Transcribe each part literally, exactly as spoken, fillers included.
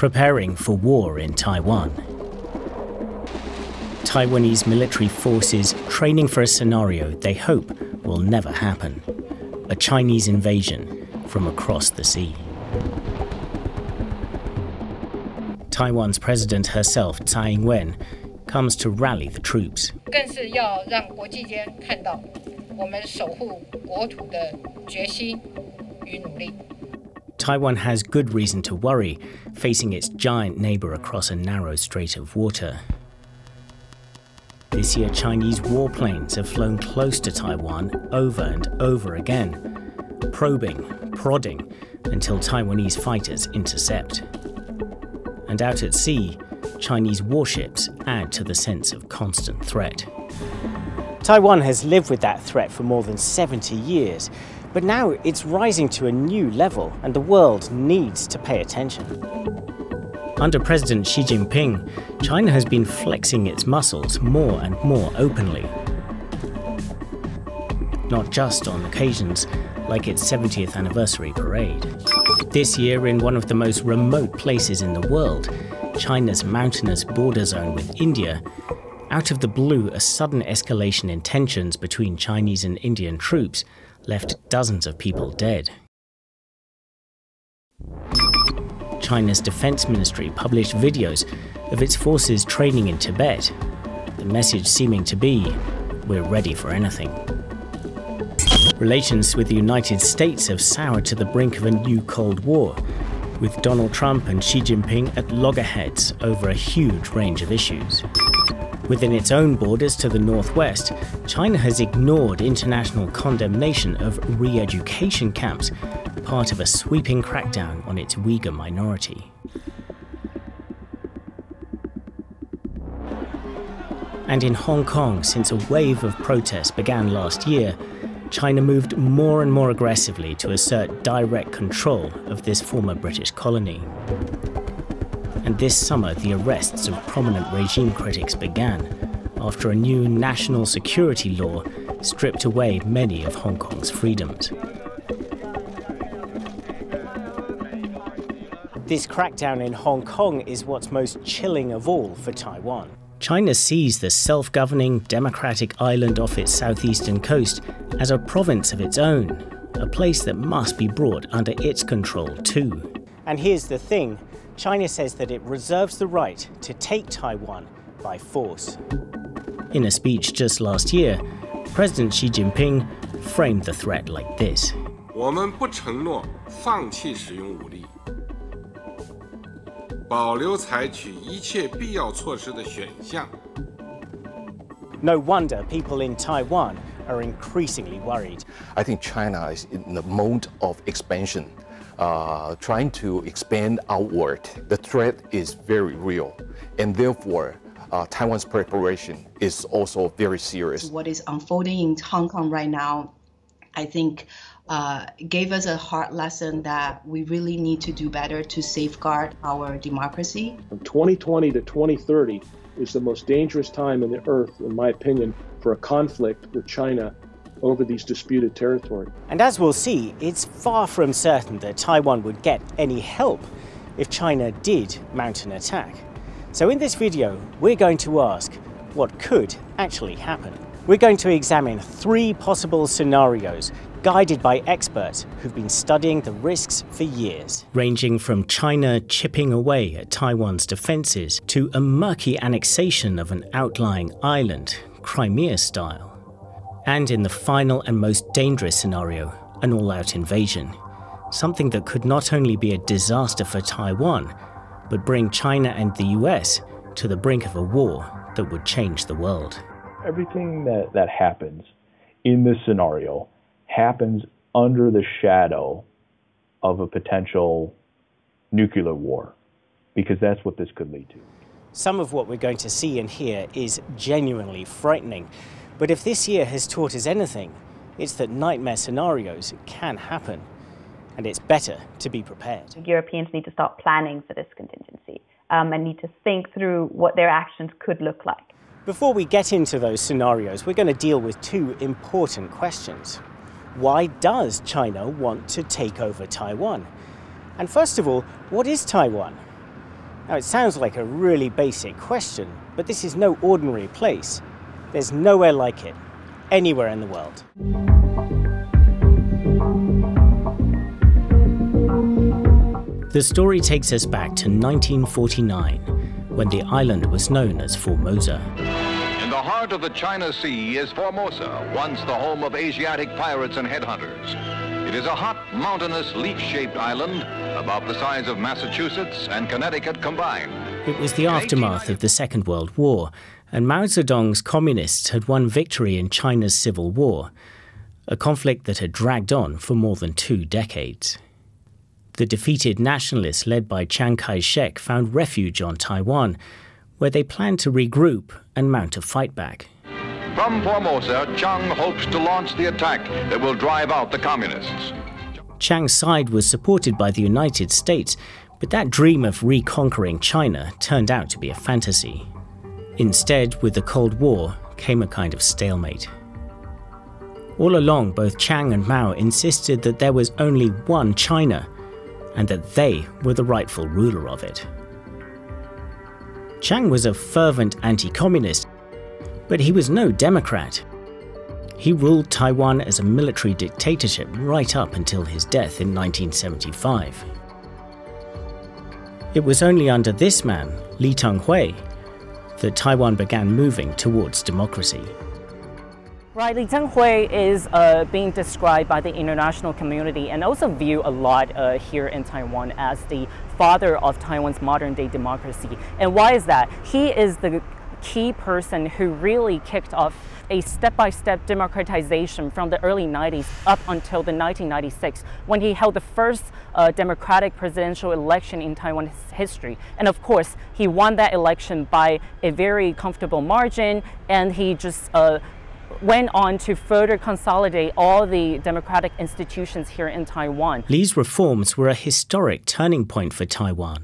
preparing for war in Taiwan. Taiwanese military forces training for a scenario they hope will never happen: a Chinese invasion from across the sea. Taiwan's president herself, Tsai Ing-wen, comes to rally the troops. Taiwan has good reason to worry, facing its giant neighbour across a narrow strait of water. This year, Chinese warplanes have flown close to Taiwan over and over again, probing, prodding, until Taiwanese fighters intercept. And out at sea, Chinese warships add to the sense of constant threat. Taiwan has lived with that threat for more than seventy years, but now it's rising to a new level and the world needs to pay attention. Under President Xi Jinping, China has been flexing its muscles more and more openly. Not just on occasions like its seventieth anniversary parade. This year, in one of the most remote places in the world, China's mountainous border zone with India, out of the blue, a sudden escalation in tensions between Chinese and Indian troops left dozens of people dead. China's defense ministry published videos of its forces training in Tibet, the message seeming to be, we're ready for anything. Relations with the United States have soured to the brink of a new Cold War, with Donald Trump and Xi Jinping at loggerheads over a huge range of issues. Within its own borders to the northwest, China has ignored international condemnation of re-education camps, part of a sweeping crackdown on its Uyghur minority. And in Hong Kong, since a wave of protests began last year, China moved more and more aggressively to assert direct control of this former British colony. And this summer, the arrests of prominent regime critics began after a new national security law stripped away many of Hong Kong's freedoms. This crackdown in Hong Kong is what's most chilling of all for Taiwan. China sees the self-governing democratic island off its southeastern coast as a province of its own, a place that must be brought under its control too. And here's the thing. China says that it reserves the right to take Taiwan by force. In a speech just last year, President Xi Jinping framed the threat like this. No wonder people in Taiwan are increasingly worried. I think China is in the mode of expansion. Uh, trying to expand outward. The threat is very real, and therefore uh, Taiwan's preparation is also very serious. What is unfolding in Hong Kong right now, I think, uh, gave us a hard lesson that we really need to do better to safeguard our democracy. From twenty twenty to twenty thirty is the most dangerous time in the earth, in my opinion, for a conflict with China over these disputed territory. And as we'll see, it's far from certain that Taiwan would get any help if China did mount an attack. So in this video, we're going to ask what could actually happen. We're going to examine three possible scenarios guided by experts who've been studying the risks for years, ranging from China chipping away at Taiwan's defenses to a murky annexation of an outlying island, Crimea-style. And in the final and most dangerous scenario, an all-out invasion. Something that could not only be a disaster for Taiwan, but bring China and the U S to the brink of a war that would change the world. Everything that, that happens in this scenario happens under the shadow of a potential nuclear war, because that's what this could lead to. Some of what we're going to see and hear is genuinely frightening. But if this year has taught us anything, it's that nightmare scenarios can happen, and it's better to be prepared. Europeans need to start planning for this contingency um, and need to think through what their actions could look like. Before we get into those scenarios, we're going to deal with two important questions. Why does China want to take over Taiwan? And first of all, what is Taiwan? Now, it sounds like a really basic question, but this is no ordinary place. There's nowhere like it, anywhere in the world. The story takes us back to nineteen forty-nine, when the island was known as Formosa. In the heart of the China Sea is Formosa, once the home of Asiatic pirates and headhunters. It is a hot, mountainous, leaf-shaped island, about the size of Massachusetts and Connecticut combined. It was the aftermath of the Second World War, and Mao Zedong's communists had won victory in China's civil war, a conflict that had dragged on for more than two decades. The defeated nationalists led by Chiang Kai-shek found refuge on Taiwan, where they planned to regroup and mount a fight back. From Formosa, Chiang hopes to launch the attack that will drive out the communists. Chiang's side was supported by the United States, but that dream of reconquering China turned out to be a fantasy. Instead, with the Cold War, came a kind of stalemate. All along, both Chiang and Mao insisted that there was only one China, and that they were the rightful ruler of it. Chiang was a fervent anti-communist, but he was no democrat. He ruled Taiwan as a military dictatorship right up until his death in nineteen seventy-five. It was only under this man, Li Tenghui, that Taiwan began moving towards democracy. Right, Li Tenghui is uh, being described by the international community and also viewed a lot uh, here in Taiwan as the father of Taiwan's modern-day democracy. And why is that? He is the key person who really kicked off a step-by-step democratization from the early nineties up until the nineteen ninety-six, when he held the first uh, democratic presidential election in Taiwan's history. And of course, he won that election by a very comfortable margin, and he just uh, went on to further consolidate all the democratic institutions here in Taiwan. Li's reforms were a historic turning point for Taiwan.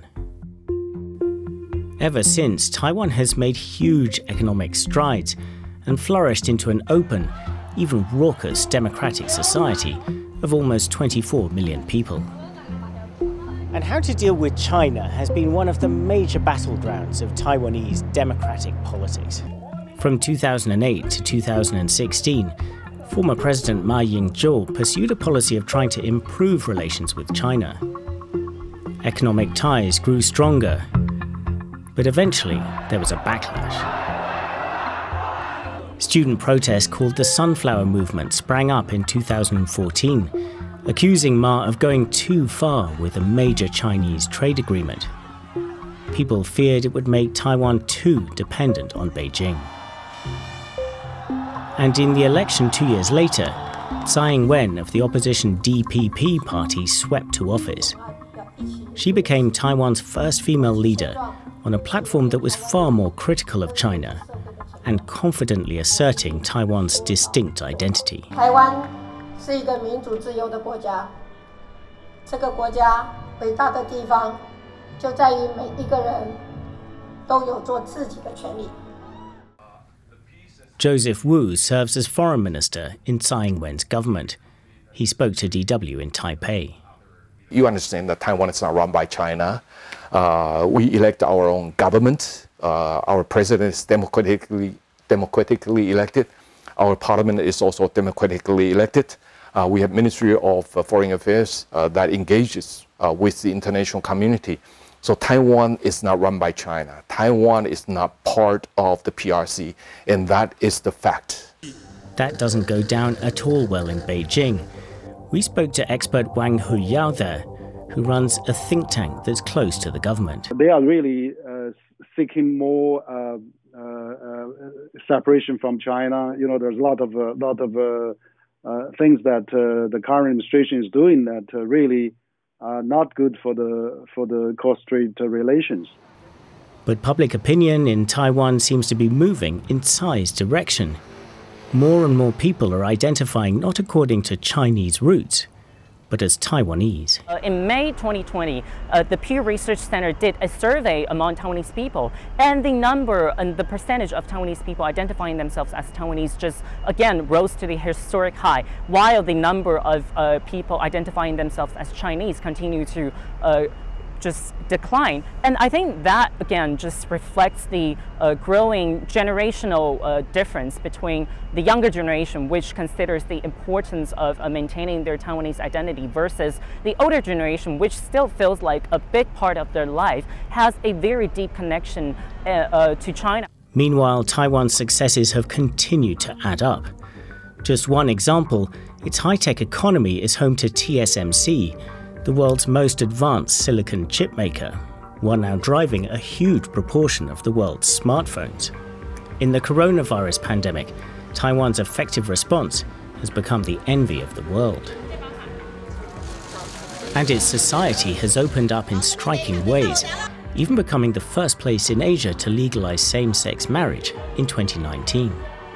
Ever since, Taiwan has made huge economic strides and flourished into an open, even raucous democratic society of almost twenty-four million people. And how to deal with China has been one of the major battlegrounds of Taiwanese democratic politics. From two thousand eight to two thousand sixteen, former President Ma Ying-jeou pursued a policy of trying to improve relations with China. Economic ties grew stronger, but eventually there was a backlash. Student protests called the Sunflower Movement sprang up in two thousand fourteen, accusing Ma of going too far with a major Chinese trade agreement. People feared it would make Taiwan too dependent on Beijing. And in the election two years later, Tsai Ing-wen of the opposition D P P party swept to office. She became Taiwan's first female leader on a platform that was far more critical of China and confidently asserting Taiwan's distinct identity. Taiwan 是一个民主自由的国家，这个国家伟大的地方就在于每一个人都有做自己的权利。 Joseph Wu serves as foreign minister in Tsai Ing-wen's government. He spoke to D W in Taipei. You understand that Taiwan is not run by China. Uh, we elect our own government. Uh, our president is democratically, democratically elected. Our parliament is also democratically elected. Uh, we have Ministry of uh, Foreign Affairs uh, that engages uh, with the international community. So Taiwan is not run by China. Taiwan is not part of the P R C, and that is the fact. That doesn't go down at all well in Beijing. We spoke to expert Wang Huyao there, who runs a think tank that's close to the government. They are really uh, seeking more uh, uh, uh, separation from China. You know, there's a lot of uh, lot of uh, uh, things that uh, the current administration is doing that uh, really are not good for the for the cross-strait uh, relations. But public opinion in Taiwan seems to be moving in Tsai's direction. More and more people are identifying not according to Chinese roots, but as Taiwanese. Uh, in May twenty twenty, uh, the Pew Research Center did a survey among Taiwanese people, and the number and the percentage of Taiwanese people identifying themselves as Taiwanese just, again, rose to the historic high, while the number of uh, people identifying themselves as Chinese continue to uh, just decline. And I think that, again, just reflects the uh, growing generational uh, difference between the younger generation, which considers the importance of uh, maintaining their Taiwanese identity, versus the older generation, which still feels like a big part of their life has a very deep connection uh, uh, to China. Meanwhile, Taiwan's successes have continued to add up. Just one example, its high-tech economy is home to T S M C, the world's most advanced silicon chip maker, one now driving a huge proportion of the world's smartphones. In the coronavirus pandemic, Taiwan's effective response has become the envy of the world. And its society has opened up in striking ways, even becoming the first place in Asia to legalize same-sex marriage in twenty nineteen.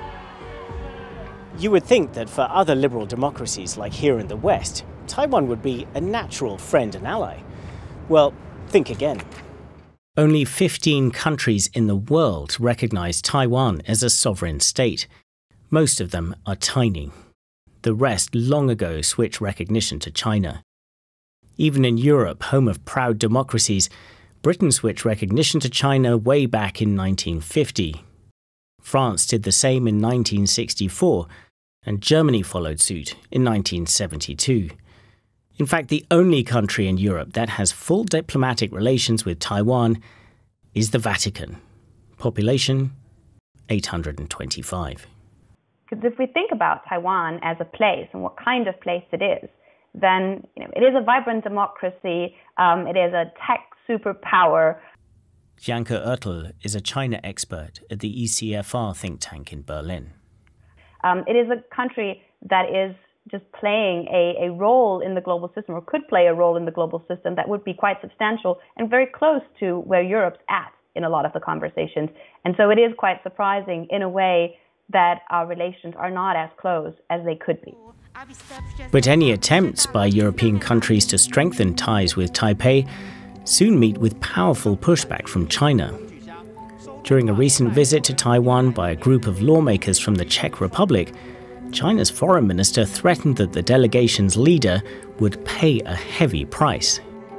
You would think that for other liberal democracies like here in the West, Taiwan would be a natural friend and ally. Well, think again. Only fifteen countries in the world recognize Taiwan as a sovereign state. Most of them are tiny. The rest long ago switched recognition to China. Even in Europe, home of proud democracies, Britain switched recognition to China way back in nineteen fifty. France did the same in nineteen sixty-four, and Germany followed suit in nineteen seventy-two. In fact, the only country in Europe that has full diplomatic relations with Taiwan is the Vatican. Population, eight hundred twenty-five. Because if we think about Taiwan as a place and what kind of place it is, then you know, it is a vibrant democracy, um, it is a tech superpower. Janke Oertel is a China expert at the E C F R think tank in Berlin. Um, it is a country that is just playing a, a role in the global system, or could play a role in the global system that would be quite substantial and very close to where Europe's at in a lot of the conversations. And so it is quite surprising in a way that our relations are not as close as they could be. But any attempts by European countries to strengthen ties with Taipei soon meet with powerful pushback from China. During a recent visit to Taiwan by a group of lawmakers from the Czech Republic, China's foreign minister threatened that the delegation's leader would pay a heavy price.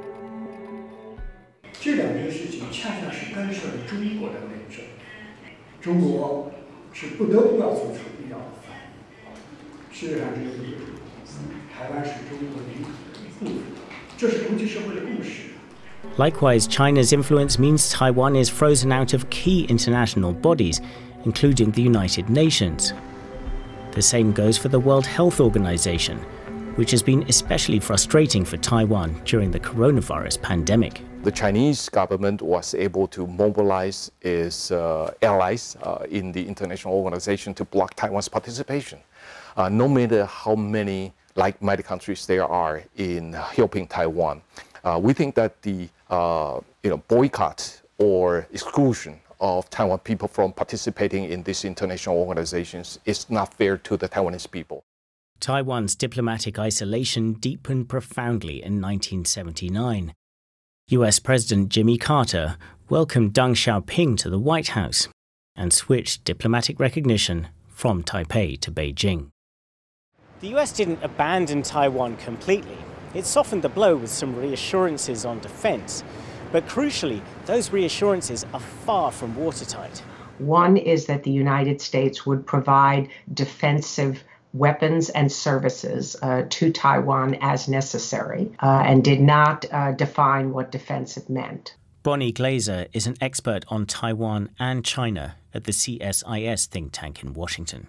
Likewise, China's influence means Taiwan is frozen out of key international bodies, including the United Nations. The same goes for the World Health Organization, which has been especially frustrating for Taiwan during the coronavirus pandemic. The Chinese government was able to mobilize its uh, allies uh, in the international organization to block Taiwan's participation. Uh, no matter how many like-minded countries there are in helping Taiwan, uh, we think that the uh, you know, boycott or exclusion of Taiwan people from participating in these international organizations is not fair to the Taiwanese people. Taiwan's diplomatic isolation deepened profoundly in nineteen seventy-nine. U S President Jimmy Carter welcomed Deng Xiaoping to the White House and switched diplomatic recognition from Taipei to Beijing. The U S didn't abandon Taiwan completely. It softened the blow with some reassurances on defense. But crucially, those reassurances are far from watertight. One is that the United States would provide defensive weapons and services uh, to Taiwan as necessary, uh, and did not uh, define what defensive meant. Bonnie Glaser is an expert on Taiwan and China at the C S I S think tank in Washington.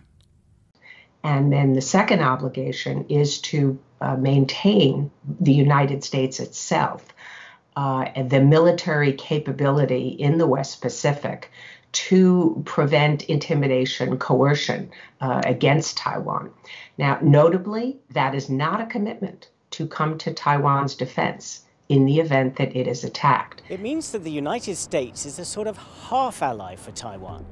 And then the second obligation is to uh, maintain the United States itself, uh, and the military capability in the West Pacific to prevent intimidation, coercion uh, against Taiwan. Now, notably, that is not a commitment to come to Taiwan's defense in the event that it is attacked. It means that the United States is a sort of half-ally for Taiwan.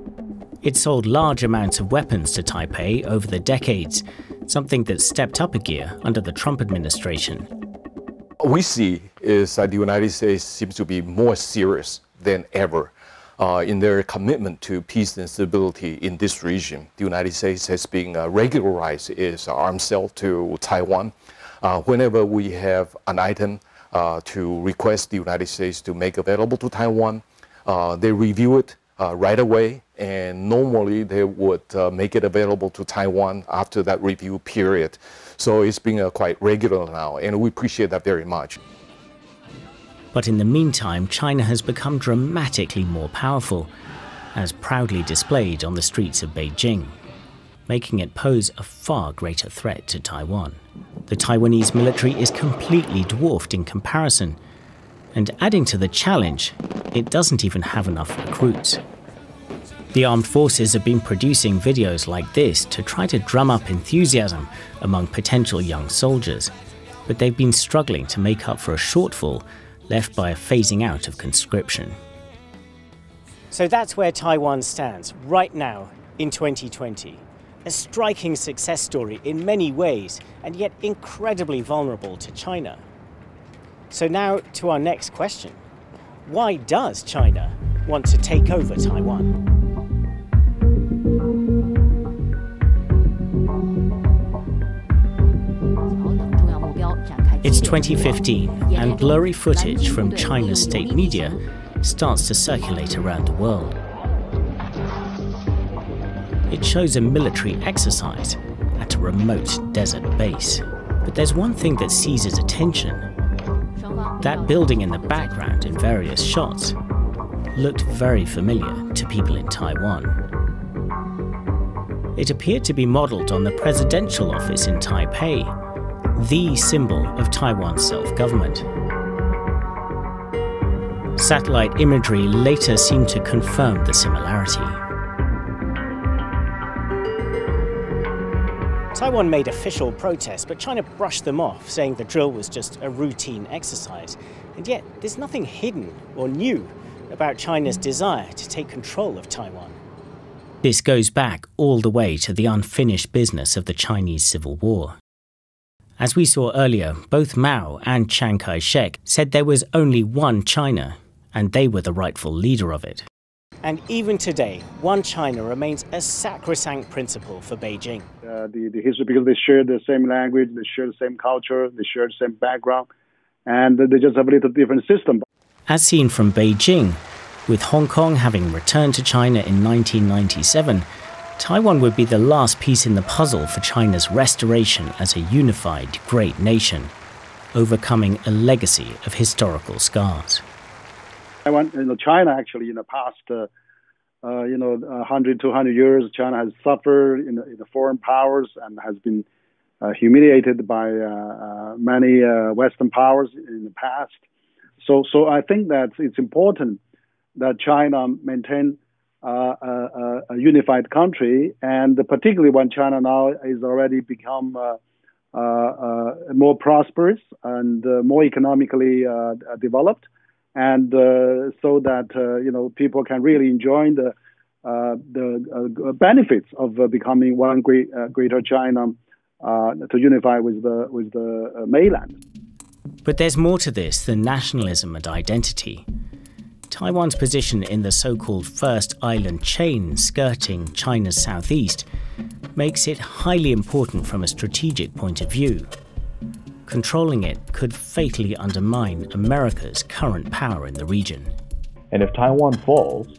It sold large amounts of weapons to Taipei over the decades, something that stepped up a gear under the Trump administration. What we see is that the United States seems to be more serious than ever Uh, in their commitment to peace and stability in this region. The United States has been uh, regularized its arms sale to Taiwan. Uh, whenever we have an item uh, to request the United States to make available to Taiwan. Uh, they review it uh, right away, and normally they would uh, make it available to Taiwan after that review period. So it's been uh, quite regular now, and we appreciate that very much. But in the meantime, China has become dramatically more powerful, as proudly displayed on the streets of Beijing, making it pose a far greater threat to Taiwan. The Taiwanese military is completely dwarfed in comparison, and adding to the challenge, it doesn't even have enough recruits. The armed forces have been producing videos like this to try to drum up enthusiasm among potential young soldiers, but they've been struggling to make up for a shortfall left by a phasing out of conscription. So that's where Taiwan stands right now in twenty twenty. A striking success story in many ways, and yet incredibly vulnerable to China. So now to our next question. Why does China want to take over Taiwan? It's twenty fifteen, and blurry footage from China's state media starts to circulate around the world. It shows a military exercise at a remote desert base. But there's one thing that seizes attention. That building in the background in various shots looked very familiar to people in Taiwan. It appeared to be modeled on the presidential office in Taipei, the symbol of Taiwan's self-government. Satellite imagery later seemed to confirm the similarity. Taiwan made official protests, but China brushed them off, saying the drill was just a routine exercise. And yet, there's nothing hidden or new about China's desire to take control of Taiwan. This goes back all the way to the unfinished business of the Chinese Civil War. As we saw earlier, both Mao and Chiang Kai-shek said there was only one China, and they were the rightful leader of it. And even today, one China remains a sacrosanct principle for Beijing. Uh, the, the history, because they share the same language, they share the same culture, they share the same background, and they just have a little different system. As seen from Beijing, with Hong Kong having returned to China in nineteen ninety-seven, Taiwan would be the last piece in the puzzle for China's restoration as a unified great nation, overcoming a legacy of historical scars. Taiwan, you know, China actually in the past, uh, uh, you know, one hundred, two hundred years, China has suffered in the, in the foreign powers and has been uh, humiliated by uh, uh, many uh, Western powers in the past. So, so I think that it's important that China maintain uh, a, a unified country, and particularly when China now is already become uh, uh, uh, more prosperous and uh, more economically uh, developed. And uh, so that uh, you know, people can really enjoy the uh, the uh, benefits of uh, becoming one great uh, greater China uh, to unify with the with the uh, mainland. But there's more to this than nationalism and identity. Taiwan's position in the so-called First Island chain skirting China's southeast makes it highly important from a strategic point of view. Controlling it could fatally undermine America's current power in the region. And if Taiwan falls,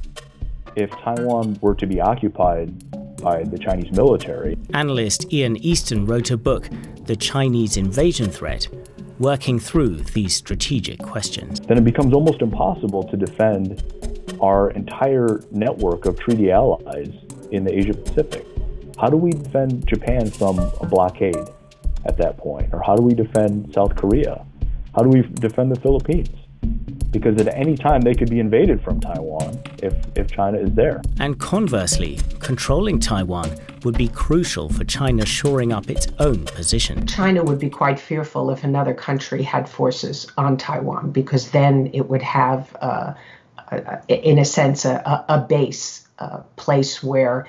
if Taiwan were to be occupied by the Chinese military... Analyst Ian Easton wrote a book, The Chinese Invasion Threat, working through these strategic questions. Then it becomes almost impossible to defend our entire network of treaty allies in the Asia Pacific. How do we defend Japan from a blockade at that point? Or how do we defend South Korea? How do we defend the Philippines? Because at any time they could be invaded from Taiwan if, if China is there. And conversely, controlling Taiwan would be crucial for China shoring up its own position. China would be quite fearful if another country had forces on Taiwan, because then it would have, uh, a, in a sense, a, a base, a place where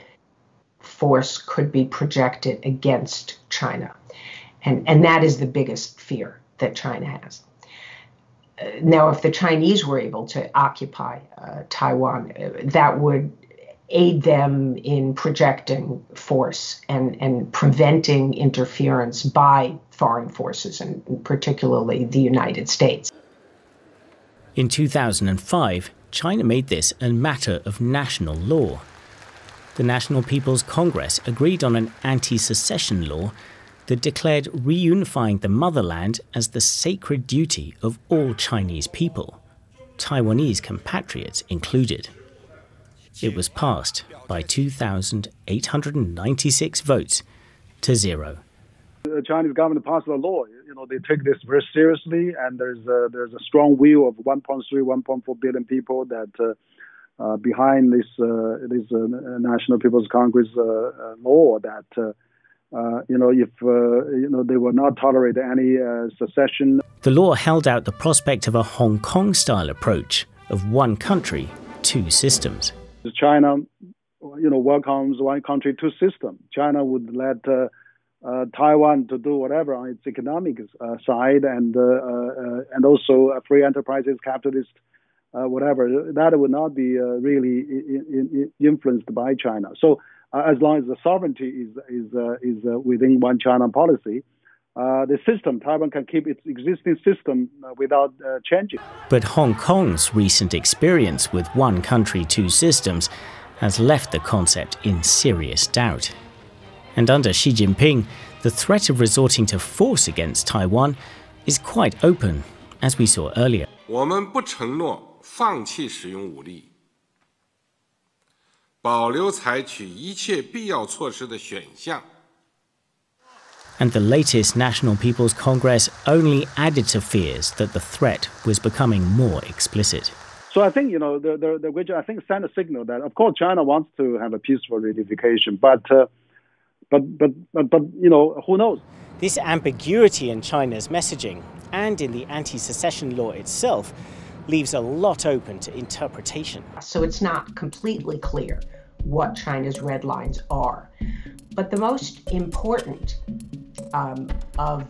force could be projected against China. And, and that is the biggest fear that China has. Uh, now, if the Chinese were able to occupy uh, Taiwan, uh, that would aid them in projecting force and, and preventing interference by foreign forces, and particularly the United States. In two thousand five, China made this a matter of national law. The National People's Congress agreed on an anti-secession law that declared reunifying the motherland as the sacred duty of all Chinese people, Taiwanese compatriots included. It was passed by two thousand eight hundred ninety-six votes to zero. The Chinese government passed a law. You know, they take this very seriously, and there's a, there's a strong will of one point three, one point four billion people that uh, uh, behind this uh, this uh, National People's Congress uh, uh, law that uh, uh, you know if uh, you know they will not tolerate any uh, secession. The law held out the prospect of a Hong Kong-style approach of one country, two systems. China, you know, welcomes one country, two systems. China would let uh, uh, Taiwan to do whatever on its economic uh, side, and uh, uh, and also uh, free enterprises, capitalist, uh, whatever. That would not be uh, really in, in influenced by China. So uh, as long as the sovereignty is is uh, is uh, within one China policy, uh, the system Taiwan can keep its existing system uh, without uh, changing. But Hong Kong's recent experience with one country, two systems has left the concept in serious doubt. And under Xi Jinping, the threat of resorting to force against Taiwan is quite open, as we saw earlier. 我们不承诺放弃使用武力，保留采取一切必要措施的选项。 And the latest National People's Congress only added to fears that the threat was becoming more explicit. So I think, you know, the, the, the which I think sent a signal that, of course, China wants to have a peaceful reunification, but, uh, but, but, but, but, you know, who knows? This ambiguity in China's messaging and in the anti-secession law itself leaves a lot open to interpretation. So it's not completely clear what China's red lines are. But the most important um, of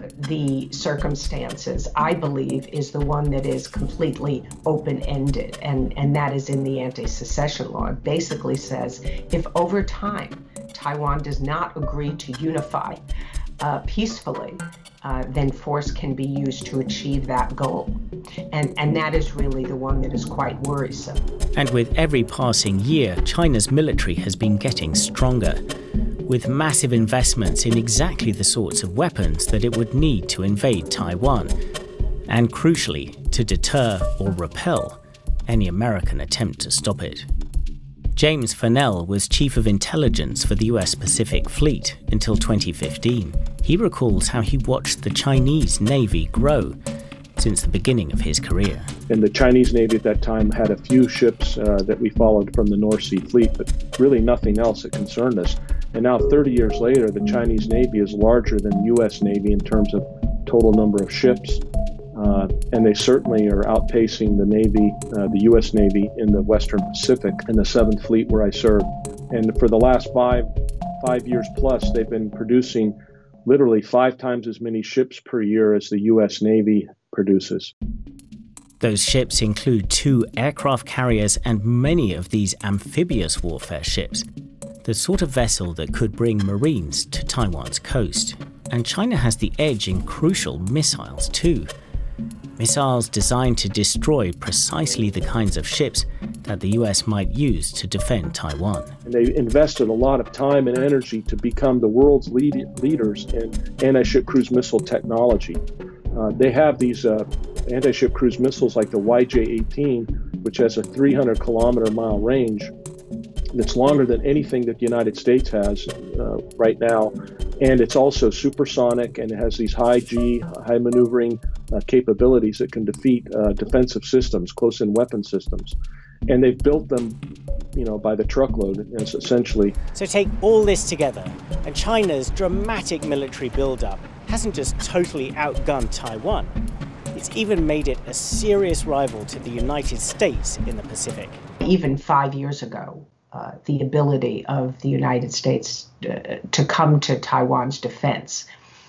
the circumstances, I believe, is the one that is completely open-ended, and, and that is in the anti-secession law. It basically says if over time Taiwan does not agree to unify uh, peacefully, uh, then force can be used to achieve that goal. And, and that is really the one that is quite worrisome. And with every passing year, China's military has been getting stronger, with massive investments in exactly the sorts of weapons that it would need to invade Taiwan, and crucially, to deter or repel any American attempt to stop it. James Fennell was Chief of Intelligence for the U S Pacific Fleet until twenty fifteen. He recalls how he watched the Chinese Navy grow since the beginning of his career. And the Chinese Navy at that time had a few ships uh, that we followed from the North Sea Fleet, but really nothing else that concerned us. And now thirty years later, the Chinese Navy is larger than the U S Navy in terms of total number of ships. Uh, and they certainly are outpacing the Navy, uh, the U S Navy in the Western Pacific and the seventh Fleet where I served. And for the last five, five years plus, they've been producing literally five times as many ships per year as the U S Navy produces. Those ships include two aircraft carriers and many of these amphibious warfare ships, the sort of vessel that could bring Marines to Taiwan's coast. And China has the edge in crucial missiles too. Missiles designed to destroy precisely the kinds of ships that the U S might use to defend Taiwan. And they invested a lot of time and energy to become the world's lead leaders in anti-ship cruise missile technology. Uh, they have these uh, anti-ship cruise missiles like the Y J eighteen, which has a three hundred kilometer mile range that's longer than anything that the United States has uh, right now. And it's also supersonic, and it has these high G, high maneuvering uh, capabilities that can defeat uh, defensive systems, close-in weapon systems. And they've built them, you know, by the truckload, essentially. So take all this together, and China's dramatic military buildup hasn't just totally outgunned Taiwan. It's even made it a serious rival to the United States in the Pacific. Even five years ago, Uh, the ability of the United States uh, to come to Taiwan's defense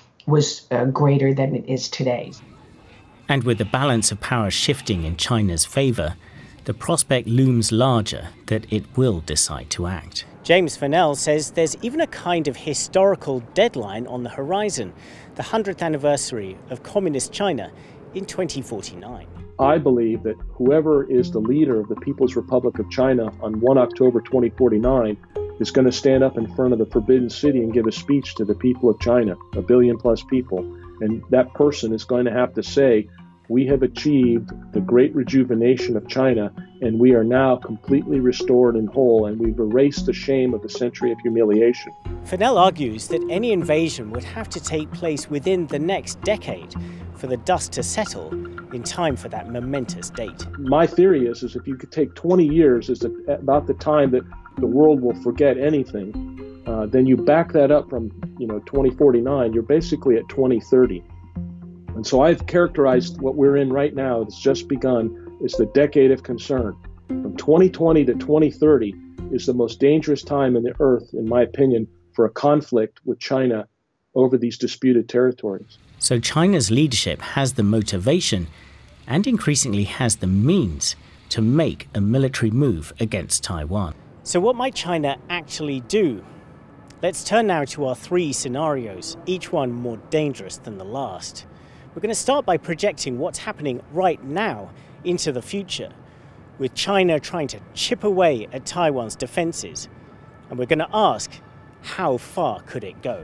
was uh, greater than it is today. And with the balance of power shifting in China's favor, the prospect looms larger that it will decide to act. James Fennell says there's even a kind of historical deadline on the horizon, the hundredth anniversary of Communist China in twenty forty-nine. I believe that whoever is the leader of the People's Republic of China on the first of October twenty forty-nine is going to stand up in front of the Forbidden City and give a speech to the people of China, a billion plus people. And that person is going to have to say, we have achieved the great rejuvenation of China, and we are now completely restored and whole, and we've erased the shame of a century of humiliation. Fennell argues that any invasion would have to take place within the next decade for the dust to settle in time for that momentous date. My theory is, is if you could take twenty years is about the time that the world will forget anything, uh, then you back that up from, you know, twenty forty-nine, you're basically at twenty thirty. And so I've characterized what we're in right now, it's just begun, is the decade of concern. From twenty twenty to twenty thirty is the most dangerous time in the earth, in my opinion, for a conflict with China over these disputed territories. So China's leadership has the motivation and increasingly has the means to make a military move against Taiwan. So what might China actually do? Let's turn now to our three scenarios, each one more dangerous than the last. We're going to start by projecting what's happening right now into the future, with China trying to chip away at Taiwan's defences. And we're going to ask, how far could it go?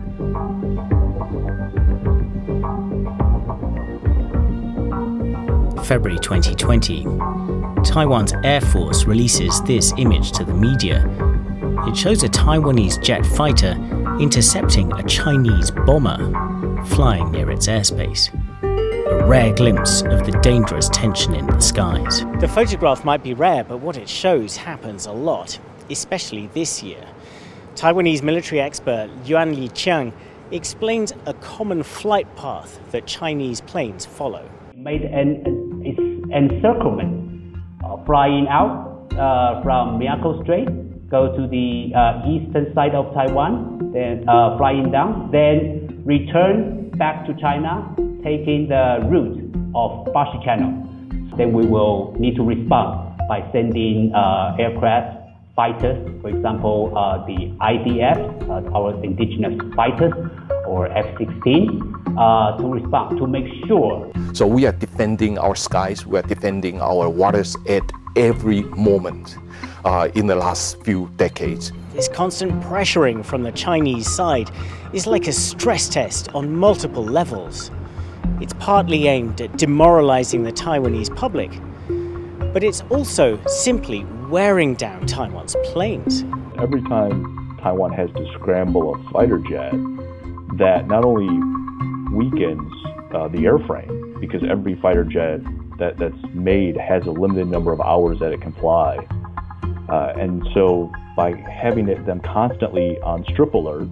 February twenty twenty. Taiwan's Air Force releases this image to the media. It shows a Taiwanese jet fighter intercepting a Chinese bomber flying near its airspace. A rare glimpse of the dangerous tension in the skies. The photograph might be rare, but what it shows happens a lot, especially this year. Taiwanese military expert Yuan Liqiang explains a common flight path that Chinese planes follow. Made an encirclement, uh, flying out uh, from Miyako Strait, go to the uh, eastern side of Taiwan, then uh, flying down, then return back to China, taking the route of Bashi Channel. Then we will need to respond by sending uh, aircraft, fighters, for example, uh, the I D F, uh, our indigenous fighters, or F sixteen, uh, to respond, to make sure. So we are defending our skies, we are defending our waters at every moment uh, in the last few decades. This constant pressuring from the Chinese side is like a stress test on multiple levels. It's partly aimed at demoralizing the Taiwanese public, but it's also simply wearing down Taiwan's planes. Every time Taiwan has to scramble a fighter jet, that not only weakens uh, the airframe, because every fighter jet that, that's made has a limited number of hours that it can fly. Uh, and so by having it, them constantly on strip alert,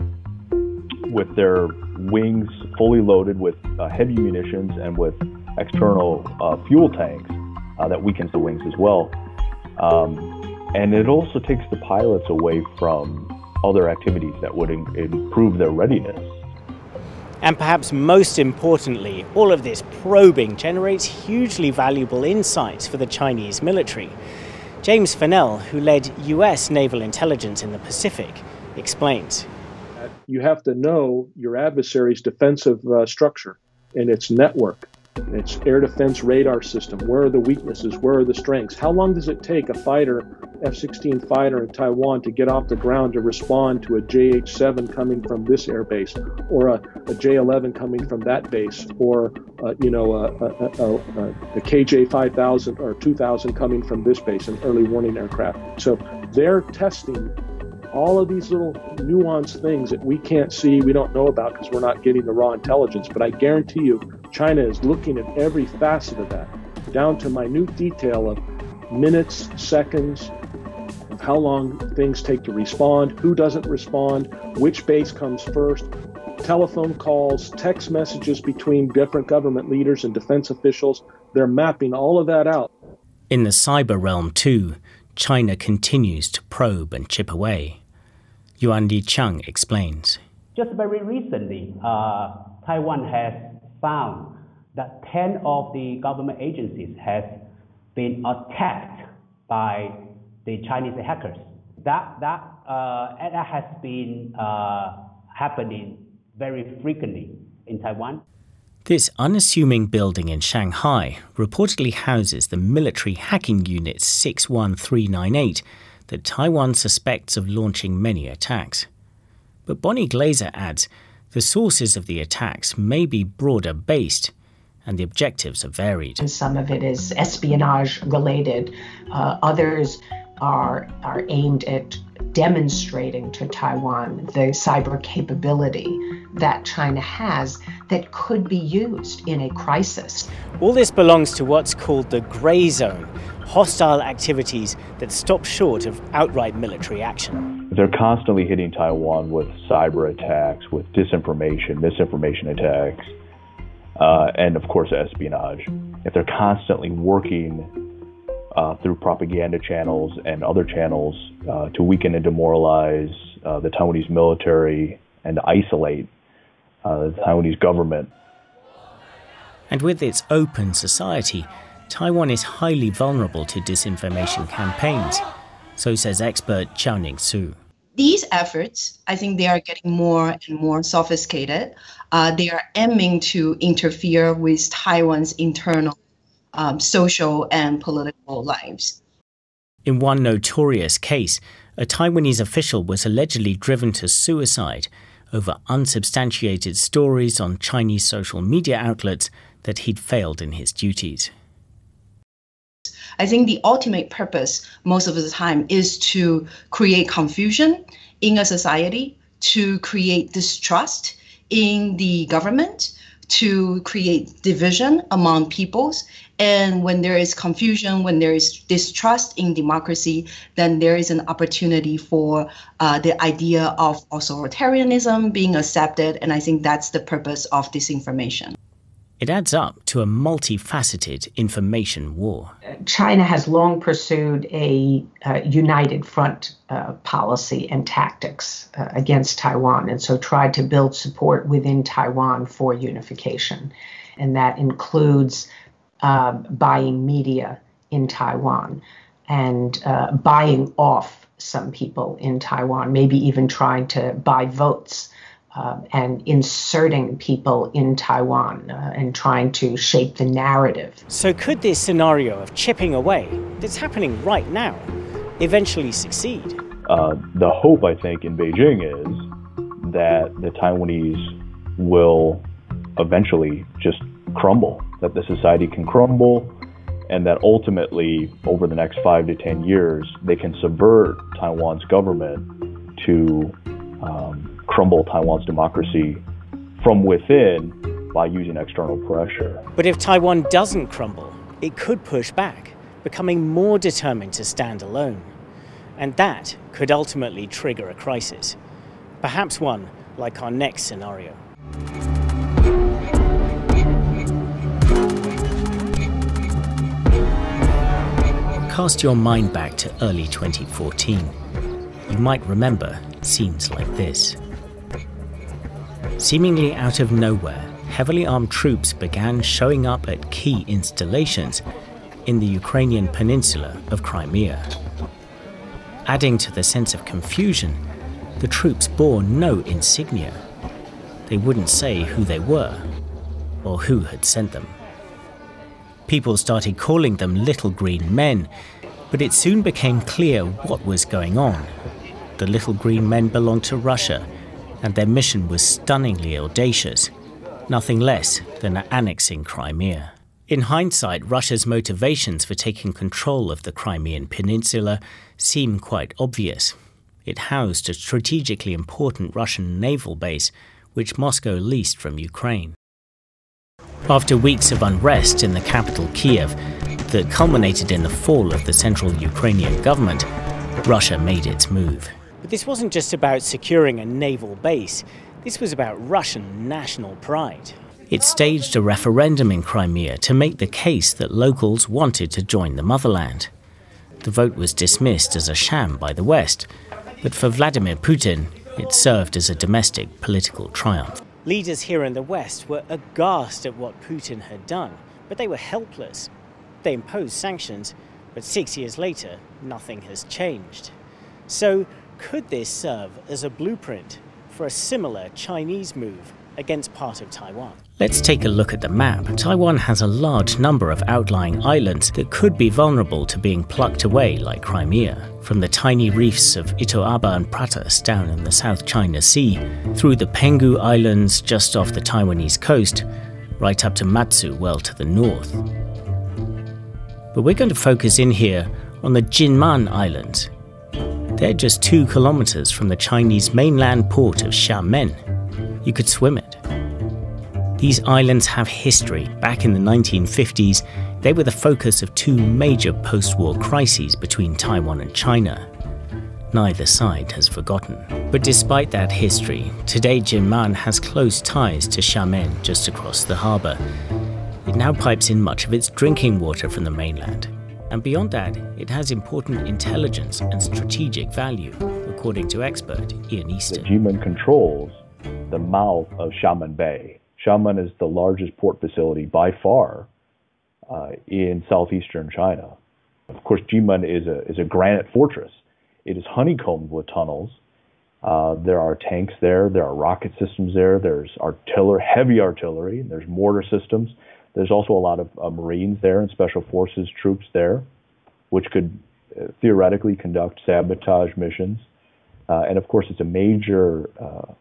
with their wings fully loaded with uh, heavy munitions and with external uh, fuel tanks, uh, that weakens the wings as well. Um, and it also takes the pilots away from other activities that would in- improve their readiness. And perhaps most importantly, all of this probing generates hugely valuable insights for the Chinese military. James Fennell, who led U S naval intelligence in the Pacific, explains. You have to know your adversary's defensive uh, structure and its network, its air defense radar system. Where are the weaknesses? Where are the strengths? How long does it take a fighter, F sixteen fighter in Taiwan, to get off the ground to respond to a J H seven coming from this air base, or a, a J eleven coming from that base, or uh, you know a, a, a, a, a K J five thousand or two thousand coming from this base, an early warning aircraft? So they're testing all of these little nuanced things that we can't see, we don't know about because we're not getting the raw intelligence. But I guarantee you, China is looking at every facet of that, down to minute detail of minutes, seconds, of how long things take to respond, who doesn't respond, which base comes first, telephone calls, text messages between different government leaders and defense officials. They're mapping all of that out. In the cyber realm too, China continues to probe and chip away. Yuan Liqiang explains. Just very recently, uh, Taiwan has found that ten of the government agencies has been attacked by the Chinese hackers. That that uh, that has been uh, happening very frequently in Taiwan. This unassuming building in Shanghai reportedly houses the military hacking unit six one three nine eight that Taiwan suspects of launching many attacks. But Bonnie Glaser adds the sources of the attacks may be broader based and the objectives are varied. And some of it is espionage related. Uh, others are, are aimed at demonstrating to Taiwan the cyber capability that China has that could be used in a crisis. All this belongs to what's called the grey zone, hostile activities that stop short of outright military action. They're constantly hitting Taiwan with cyber attacks, with disinformation, misinformation attacks, uh, and of course espionage. If they're constantly working uh, through propaganda channels and other channels uh, to weaken and demoralize uh, the Taiwanese military and to isolate uh, the Taiwanese government. And with its open society, Taiwan is highly vulnerable to disinformation campaigns, so says expert Xiaoning Su. These efforts, I think they are getting more and more sophisticated. Uh, they are aiming to interfere with Taiwan's internal um, social and political lives. In one notorious case, a Taiwanese official was allegedly driven to suicide over unsubstantiated stories on Chinese social media outlets that he'd failed in his duties. I think the ultimate purpose most of the time is to create confusion in a society, to create distrust in the government, to create division among peoples. And when there is confusion, when there is distrust in democracy, then there is an opportunity for uh, the idea of authoritarianism being accepted. And I think that's the purpose of disinformation. It adds up to a multifaceted information war. China has long pursued a uh, united front uh, policy and tactics uh, against Taiwan, and so tried to build support within Taiwan for unification. And that includes uh, buying media in Taiwan and uh, buying off some people in Taiwan, maybe even trying to buy votes. Uh, and inserting people in Taiwan uh, and trying to shape the narrative. So could this scenario of chipping away, that's happening right now, eventually succeed? Uh, the hope, I think, in Beijing is that the Taiwanese will eventually just crumble, that the society can crumble, and that ultimately, over the next five to ten years, they can subvert Taiwan's government to um, crumble Taiwan's democracy from within by using external pressure. But if Taiwan doesn't crumble, it could push back, becoming more determined to stand alone. And that could ultimately trigger a crisis, perhaps one like our next scenario. Cast your mind back to early twenty fourteen. You might remember scenes like this. Seemingly out of nowhere, heavily armed troops began showing up at key installations in the Ukrainian peninsula of Crimea. Adding to the sense of confusion, the troops bore no insignia. They wouldn't say who they were or who had sent them. People started calling them little green men, but it soon became clear what was going on. The little green men belonged to Russia, and their mission was stunningly audacious, nothing less than annexing Crimea. In hindsight, Russia's motivations for taking control of the Crimean peninsula seem quite obvious. It housed a strategically important Russian naval base, which Moscow leased from Ukraine. After weeks of unrest in the capital Kiev that culminated in the fall of the central Ukrainian government, Russia made its move. But this wasn't just about securing a naval base, this was about Russian national pride. It staged a referendum in Crimea to make the case that locals wanted to join the motherland. The vote was dismissed as a sham by the West, but for Vladimir Putin, it served as a domestic political triumph. Leaders here in the West were aghast at what Putin had done, but they were helpless. They imposed sanctions, but six years later, nothing has changed. So, could this serve as a blueprint for a similar Chinese move against part of Taiwan? Let's take a look at the map. Taiwan has a large number of outlying islands that could be vulnerable to being plucked away like Crimea. From the tiny reefs of Itoaba and Pratas down in the South China Sea, through the Penghu Islands just off the Taiwanese coast, right up to Matsu well to the north. But we're going to focus in here on the Jinmen Islands. They're just two kilometers from the Chinese mainland port of Xiamen. You could swim it. These islands have history. Back in the nineteen fifties, they were the focus of two major post-war crises between Taiwan and China. Neither side has forgotten. But despite that history, today Jinmen has close ties to Xiamen just across the harbour. It now pipes in much of its drinking water from the mainland. And beyond that, it has important intelligence and strategic value, according to expert Ian Easton. Jinmen controls the mouth of Xiamen Bay. Xiamen is the largest port facility by far uh, in southeastern China. Of course, Jinmen is a, is a granite fortress. It is honeycombed with tunnels. Uh, there are tanks there, there are rocket systems there, there's artillery, heavy artillery, there's mortar systems. There's also a lot of uh, Marines there and Special Forces troops there, which could uh, theoretically conduct sabotage missions. Uh, and of course, it's a major uh,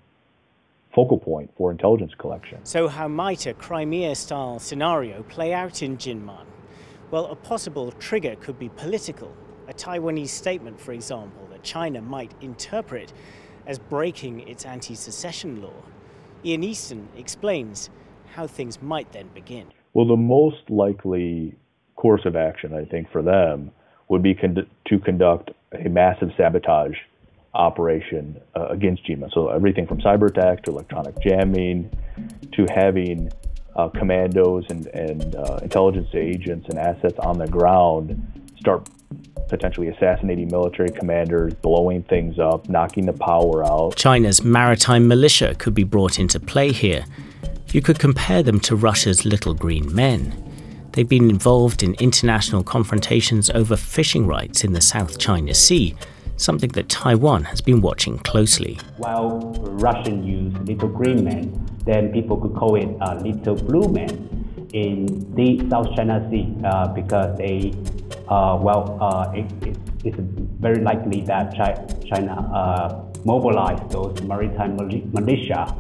focal point for intelligence collection. So how might a Crimea-style scenario play out in Jinmen? Well, a possible trigger could be political. A Taiwanese statement, for example, that China might interpret as breaking its anti-secession law. Ian Easton explains how things might then begin. Well, the most likely course of action, I think, for them would be con- to conduct a massive sabotage operation uh, against Jinmen. So everything from cyber attack to electronic jamming to having uh, commandos and, and uh, intelligence agents and assets on the ground start potentially assassinating military commanders, blowing things up, knocking the power out. China's maritime militia could be brought into play here. You could compare them to Russia's Little Green Men. They've been involved in international confrontations over fishing rights in the South China Sea, something that Taiwan has been watching closely. While Russians use Little Green Men, then people could call it uh, Little Blue Men in the South China Sea uh, because they, uh, well, uh, it, it, it's very likely that China uh, mobilized those maritime militia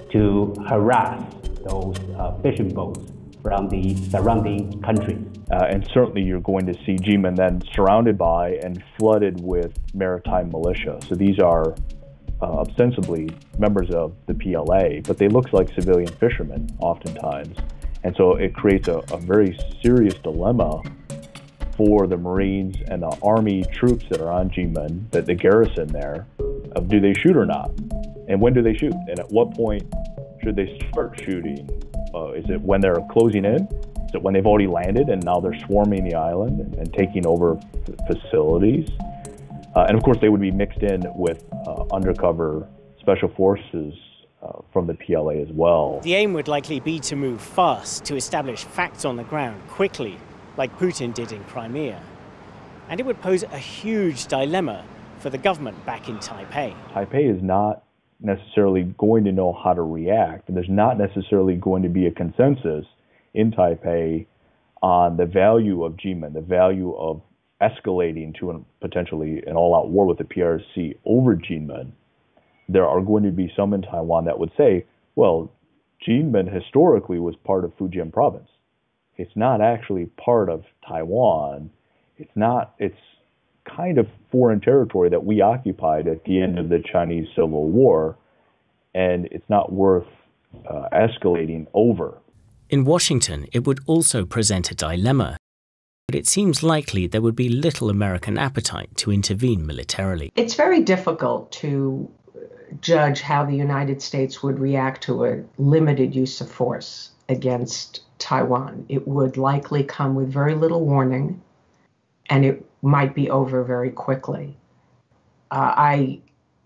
to harass those uh, fishing boats from the surrounding countries. Uh, and certainly you're going to see Jinmen then surrounded by and flooded with maritime militia. So these are uh, ostensibly members of the P L A, but they look like civilian fishermen oftentimes. And so it creates a, a very serious dilemma for the Marines and the Army troops that are on Jinmen, that the garrison there, of do they shoot or not? And when do they shoot? And at what point should they start shooting? Uh, is it when they're closing in? Is it when they've already landed and now they're swarming the island and, and taking over f- facilities? Uh, and of course, they would be mixed in with uh, undercover special forces uh, from the P L A as well. The aim would likely be to move fast, to establish facts on the ground quickly, like Putin did in Crimea. And it would pose a huge dilemma for the government back in Taipei. Taipei is not necessarily going to know how to react, and there's not necessarily going to be a consensus in Taipei on the value of Jinmen, the value of escalating to an, potentially an all-out war with the P R C over Jinmen. There are going to be some in Taiwan that would say, well, Jinmen historically was part of Fujian province. It's not actually part of Taiwan. It's not, it's kind of foreign territory that we occupied at the end of the Chinese Civil War, and it's not worth uh, escalating over. In Washington, it would also present a dilemma, but it seems likely there would be little American appetite to intervene militarily. It's very difficult to judge how the United States would react to a limited use of force against Taiwan. It would likely come with very little warning, and it might be over very quickly. Uh, I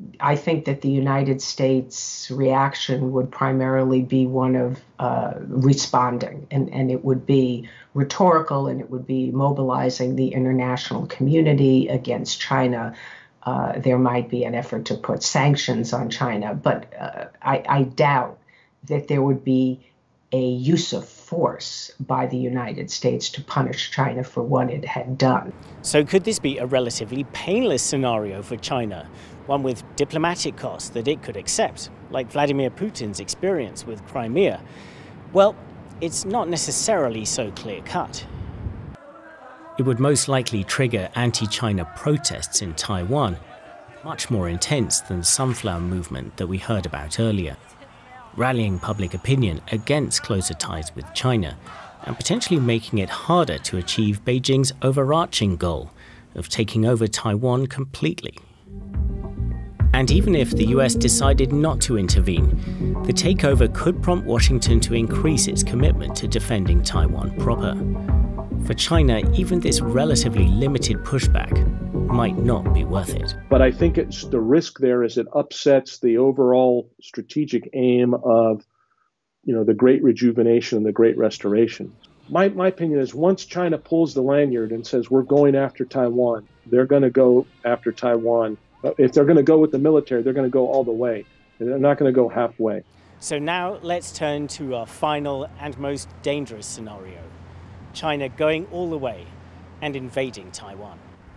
I think that the United States reaction would primarily be one of uh, responding, and, and it would be rhetorical, and it would be mobilizing the international community against China. Uh, there might be an effort to put sanctions on China, but uh, I, I doubt that there would be a use of force by the United States to punish China for what it had done. So could this be a relatively painless scenario for China, one with diplomatic costs that it could accept, like Vladimir Putin's experience with Crimea? Well, it's not necessarily so clear-cut. It would most likely trigger anti-China protests in Taiwan, much more intense than the Sunflower movement that we heard about earlier, rallying public opinion against closer ties with China and potentially making it harder to achieve Beijing's overarching goal of taking over Taiwan completely. And even if the U S decided not to intervene, the takeover could prompt Washington to increase its commitment to defending Taiwan proper. For China, even this relatively limited pushback might not be worth it. But I think it's the risk there is it upsets the overall strategic aim of, you know, the Great Rejuvenation and the Great Restoration. My, my opinion is once China pulls the lanyard and says we're going after Taiwan, they're going to go after Taiwan. If they're going to go with the military, they're going to go all the way. They're not going to go halfway. So now let's turn to our final and most dangerous scenario. China going all the way and invading Taiwan.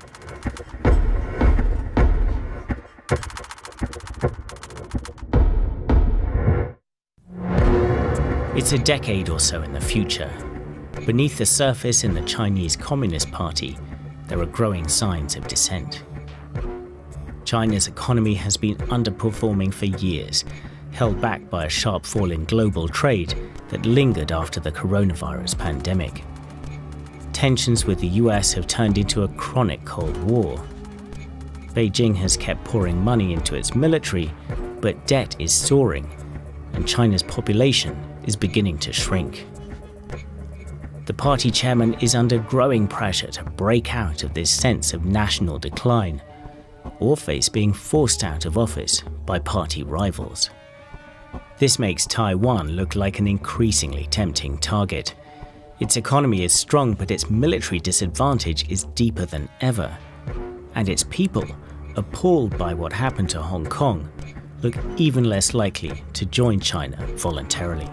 It's a decade or so in the future. Beneath the surface in the Chinese Communist Party, there are growing signs of dissent. China's economy has been underperforming for years, held back by a sharp fall in global trade that lingered after the coronavirus pandemic. Tensions with the U S have turned into a chronic Cold War. Beijing has kept pouring money into its military, but debt is soaring, and China's population is beginning to shrink. The party chairman is under growing pressure to break out of this sense of national decline, or face being forced out of office by party rivals. This makes Taiwan look like an increasingly tempting target. Its economy is strong, but its military disadvantage is deeper than ever. And its people, appalled by what happened to Hong Kong, look even less likely to join China voluntarily.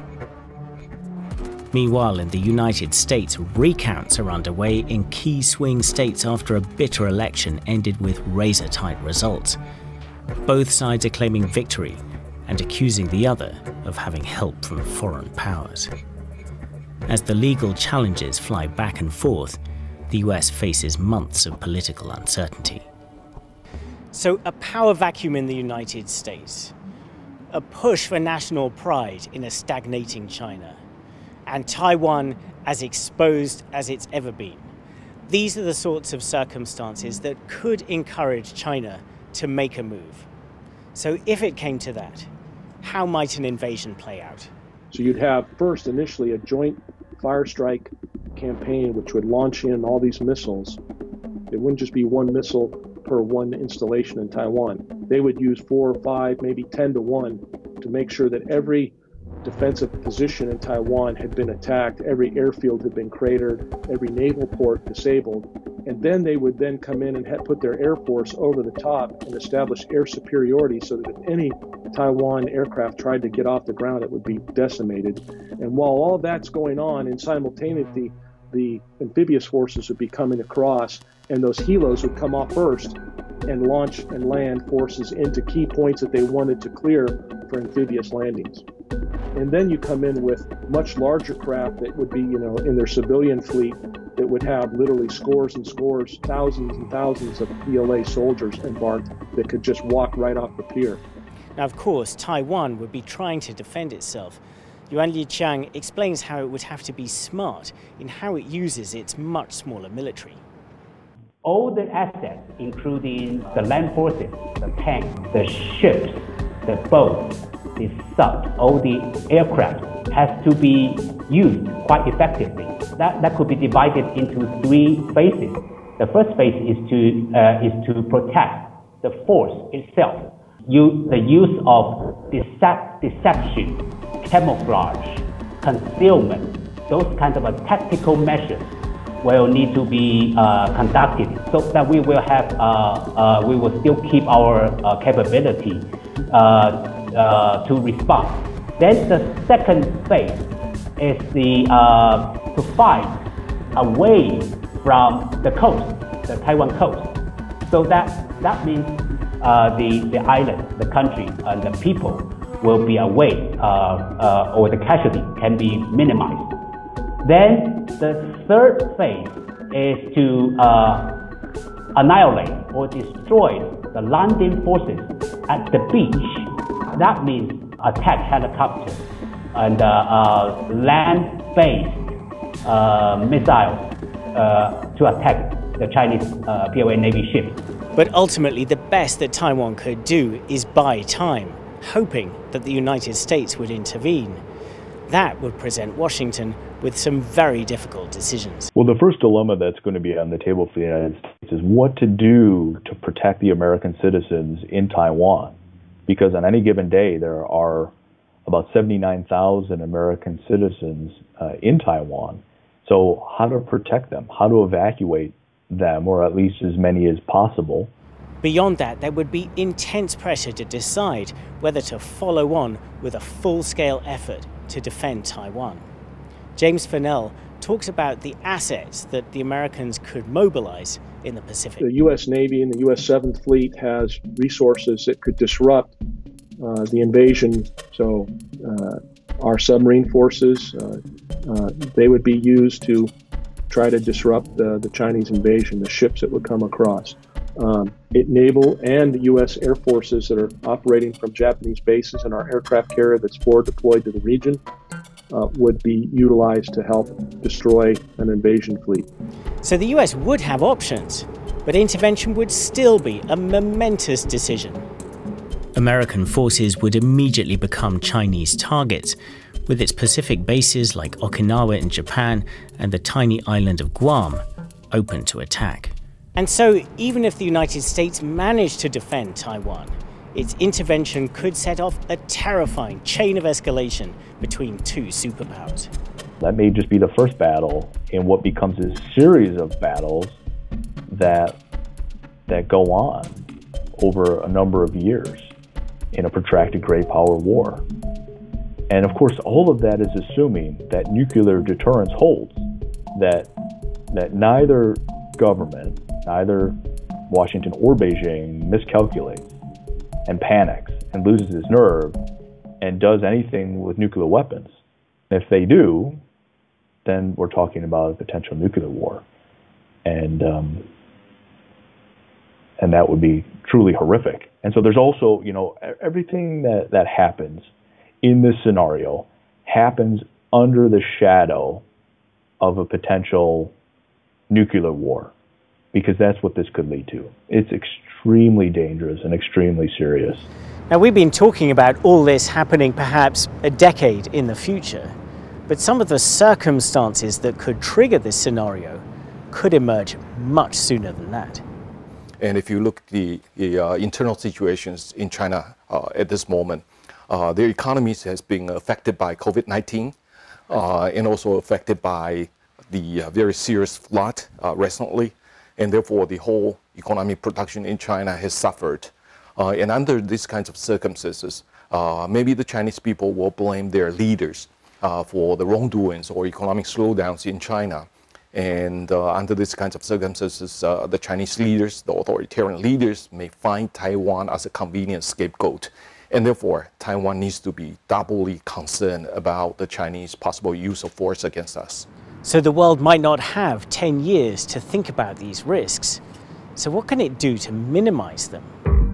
Meanwhile, in the United States, recounts are underway in key swing states after a bitter election ended with razor-tight results. Both sides are claiming victory and accusing the other of having help from foreign powers. As the legal challenges fly back and forth, the U S faces months of political uncertainty. So a power vacuum in the United States, a push for national pride in a stagnating China, and Taiwan as exposed as it's ever been. These are the sorts of circumstances that could encourage China to make a move. So if it came to that, how might an invasion play out? So you'd have first initially a joint fire strike campaign which would launch in all these missiles. It wouldn't just be one missile per one installation in Taiwan. They would use four or five, maybe ten to one to make sure that every defensive position in Taiwan had been attacked, every airfield had been cratered, every naval port disabled, and then they would then come in and have put their air force over the top and establish air superiority so that if any Taiwan aircraft tried to get off the ground, it would be decimated. And while all that's going on, and simultaneously the amphibious forces would be coming across, and those helos would come off first and launch and land forces into key points that they wanted to clear for amphibious landings. And then you come in with much larger craft that would be, you know, in their civilian fleet that would have literally scores and scores, thousands and thousands of P L A soldiers embarked that could just walk right off the pier. Now, of course, Taiwan would be trying to defend itself. Yuan Liqiang explains how it would have to be smart in how it uses its much smaller military. All the assets, including the land forces, the tanks, the ships, the boats, the subs, all the aircraft, has to be used quite effectively. That, that could be divided into three phases. The first phase is to, uh, is to protect the force itself. use the use of decep deception, camouflage, concealment, those kinds of uh, tactical measures will need to be uh, conducted so that we will have, uh, uh, we will still keep our uh, capability uh, uh, to respond. Then the second phase is the uh, to fight away from the coast, the Taiwan coast. So that that means uh, the the island, the country, and the people will be away, uh, uh, or the casualty can be minimized. Then the third phase is to uh, annihilate or destroy the landing forces at the beach. That means attack helicopters and uh, uh, land-based uh, missiles uh, to attack the Chinese uh, P O A Navy ships. But ultimately, the best that Taiwan could do is buy time, hoping that the United States would intervene. That would present Washington with some very difficult decisions. Well, the first dilemma that's going to be on the table for the United States is what to do to protect the American citizens in Taiwan. Because on any given day, there are about seventy-nine thousand American citizens uh, in Taiwan. So how to protect them, how to evacuate them, or at least as many as possible. Beyond that, there would be intense pressure to decide whether to follow on with a full-scale effort to defend Taiwan. James Fennell talks about the assets that the Americans could mobilize in the Pacific. The U S Navy and the U S seventh Fleet has resources that could disrupt uh, the invasion. So uh, our submarine forces, uh, uh, they would be used to try to disrupt the, the Chinese invasion, the ships that would come across. Um, it, naval and the U S Air Forces that are operating from Japanese bases and our aircraft carrier that's forward deployed to the region uh, would be utilized to help destroy an invasion fleet. So the U S would have options, but intervention would still be a momentous decision. American forces would immediately become Chinese targets, with its Pacific bases like Okinawa in Japan and the tiny island of Guam open to attack. And so, even if the United States managed to defend Taiwan, its intervention could set off a terrifying chain of escalation between two superpowers. That may just be the first battle in what becomes a series of battles that, that go on over a number of years in a protracted great power war. And of course, all of that is assuming that nuclear deterrence holds, that, that neither government, neither Washington or Beijing miscalculates and panics and loses its nerve and does anything with nuclear weapons. If they do, then we're talking about a potential nuclear war. And um, and that would be truly horrific. And so there's also, you know, everything that, that happens in this scenario happens under the shadow of a potential nuclear war, because that's what this could lead to. It's extremely dangerous and extremely serious. Now, we've been talking about all this happening perhaps a decade in the future, but some of the circumstances that could trigger this scenario could emerge much sooner than that. And if you look at the, the uh, internal situations in China uh, at this moment, uh, their economies has been affected by COVID nineteen uh, and also affected by the uh, very serious flood uh, recently. And therefore, the whole economic production in China has suffered. Uh, and under these kinds of circumstances, uh, maybe the Chinese people will blame their leaders uh, for the wrongdoings or economic slowdowns in China. And uh, under these kinds of circumstances, uh, the Chinese leaders, the authoritarian leaders, may find Taiwan as a convenient scapegoat. And therefore, Taiwan needs to be doubly concerned about the Chinese possible use of force against us. So the world might not have ten years to think about these risks. So what can it do to minimize them?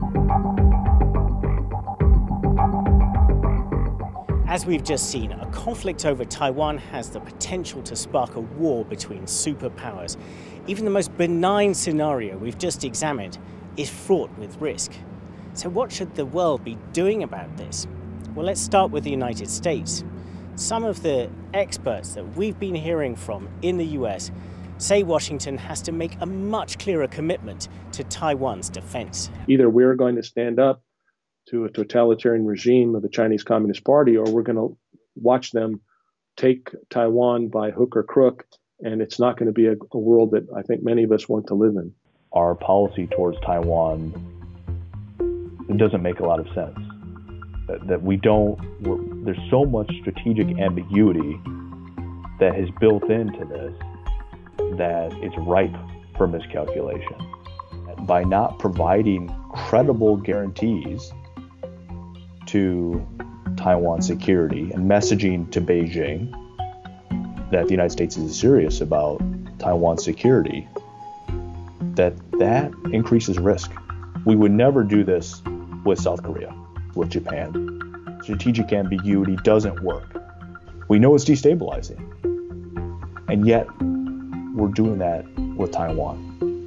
As we've just seen, a conflict over Taiwan has the potential to spark a war between superpowers. Even the most benign scenario we've just examined is fraught with risk. So what should the world be doing about this? Well, let's start with the United States. Some of the experts that we've been hearing from in the U S say Washington has to make a much clearer commitment to Taiwan's defense. Either we're going to stand up to a totalitarian regime of the Chinese Communist Party, or we're going to watch them take Taiwan by hook or crook, and it's not going to be a, a world that I think many of us want to live in. Our policy towards Taiwan, it doesn't make a lot of sense. That, that we don't, there's so much strategic ambiguity that is built into this that it's ripe for miscalculation. By not providing credible guarantees to Taiwan security and messaging to Beijing that the United States is serious about Taiwan security, that that increases risk. We would never do this with South Korea, with Japan. Strategic ambiguity doesn't work. We know it's destabilizing, and yet we're doing that with Taiwan.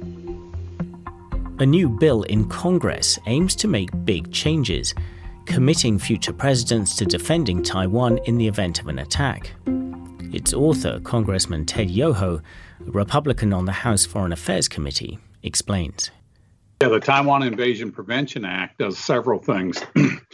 A new bill in Congress aims to make big changes, committing future presidents to defending Taiwan in the event of an attack. Its author, Congressman Ted Yoho, a Republican on the House Foreign Affairs Committee, explains. Yeah, the Taiwan Invasion Prevention Act does several things.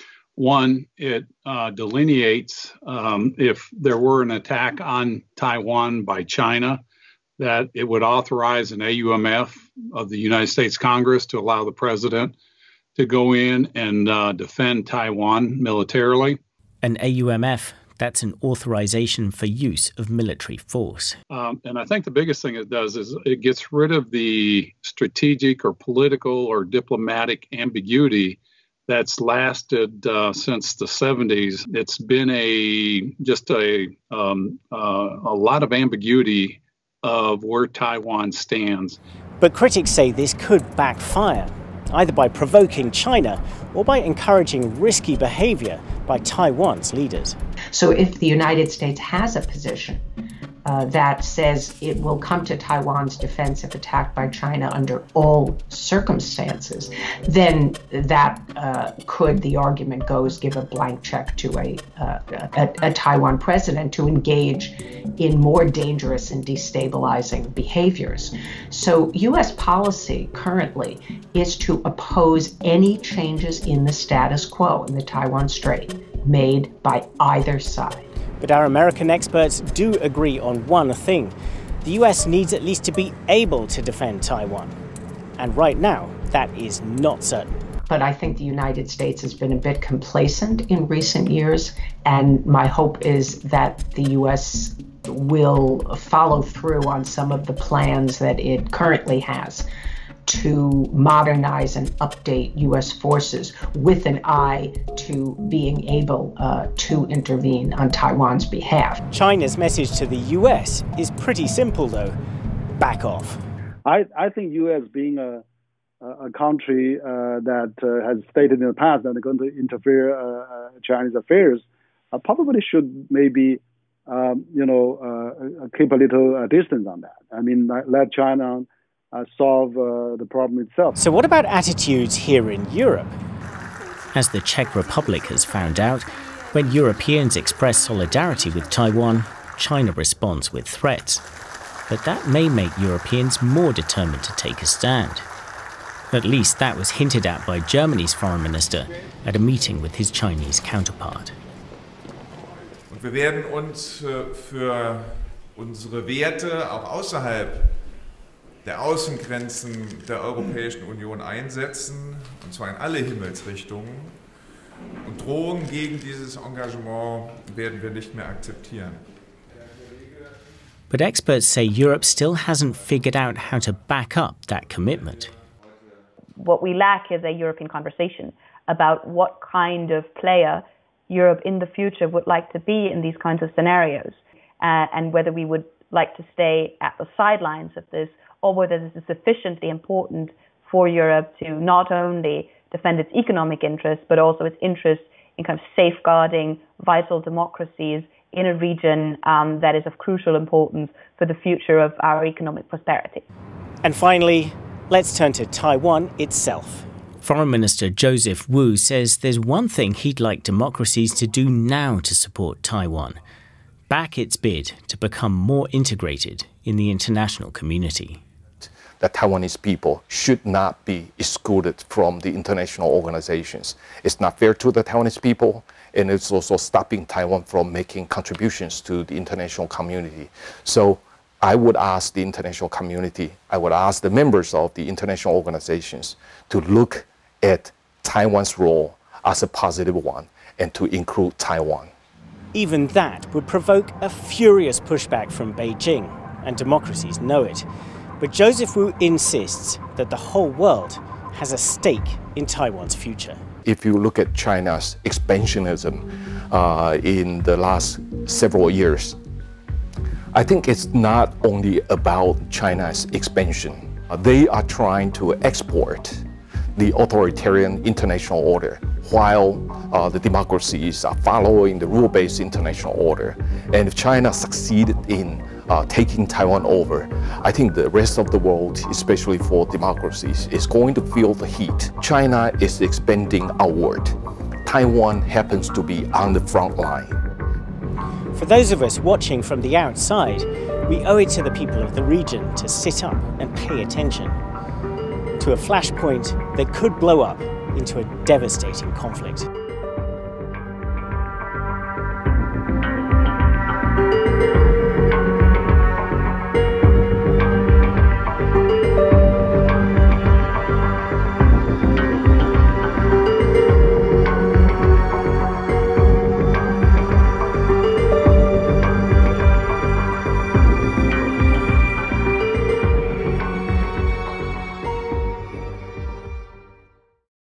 One, it uh, delineates um, if there were an attack on Taiwan by China, that it would authorize an A U M F of the United States Congress to allow the president to go in and uh, defend Taiwan militarily. An A U M F, that's an authorization for use of military force. Um, and I think the biggest thing it does is it gets rid of the strategic or political or diplomatic ambiguity that's lasted uh, since the seventies. It's been a just a um, uh, a lot of ambiguity of where Taiwan stands. But critics say this could backfire, either by provoking China or by encouraging risky behavior by Taiwan's leaders. So if the United States has a position uh, that says it will come to Taiwan's defense if attacked by China under all circumstances, then that uh, could, the argument goes, give a blank check to a, uh, a, a Taiwan president to engage in more dangerous and destabilizing behaviors. So U S policy currently is to oppose any changes in the status quo in the Taiwan Strait made by either side. But our American experts do agree on one thing. The U S needs at least to be able to defend Taiwan. And right now, that is not certain. But I think the United States has been a bit complacent in recent years, and my hope is that the U S will follow through on some of the plans that it currently has to modernize and update U S forces with an eye to being able uh, to intervene on Taiwan's behalf. China's message to the U S is pretty simple, though. Back off. I, I think U S being a, a country uh, that uh, has stated in the past that they're going to interfere uh, Chinese affairs, uh, probably should maybe, um, you know, uh, keep a little uh, distance on that. I mean, let China Uh, solve uh, the problem itself. So what about attitudes here in Europe? As the Czech Republic has found out, when Europeans express solidarity with Taiwan, China responds with threats. But that may make Europeans more determined to take a stand. At least that was hinted at by Germany's foreign minister at a meeting with his Chinese counterpart. Und wir werden uns für unsere Werte auch außerhalb der Außengrenzen der Europäischen Union einsetzen, und zwar in alle Himmelsrichtungen. Und Drohungen gegen dieses Engagement werden wir nicht mehr akzeptieren. But experts say Europe still hasn't figured out how to back up that commitment. What we lack is a European conversation about what kind of player Europe in the future would like to be in these kinds of scenarios, uh, and whether we would like to stay at the sidelines of this, or whether this is sufficiently important for Europe to not only defend its economic interests, but also its interests in kind of safeguarding vital democracies in a region um, that is of crucial importance for the future of our economic prosperity. And finally, let's turn to Taiwan itself. Foreign Minister Joseph Wu says there's one thing he'd like democracies to do now to support Taiwan: back its bid to become more integrated in the international community. that Taiwanese people should not be excluded from the international organizations. It's not fair to the Taiwanese people, and it's also stopping Taiwan from making contributions to the international community. So I would ask the international community, I would ask the members of the international organizations to look at Taiwan's role as a positive one and to include Taiwan. Even that would provoke a furious pushback from Beijing, and democracies know it. But Joseph Wu insists that the whole world has a stake in Taiwan's future. If you look at China's expansionism uh, in the last several years, I think it's not only about China's expansion. Uh, they are trying to export the authoritarian international order while uh, the democracies are following the rule-based international order. And if China succeeded in uh, taking Taiwan over, I think the rest of the world, especially for democracies, is going to feel the heat. China is expanding outward. Taiwan happens to be on the front line. For those of us watching from the outside, we owe it to the people of the region to sit up and pay attention to a flashpoint that could blow up into a devastating conflict.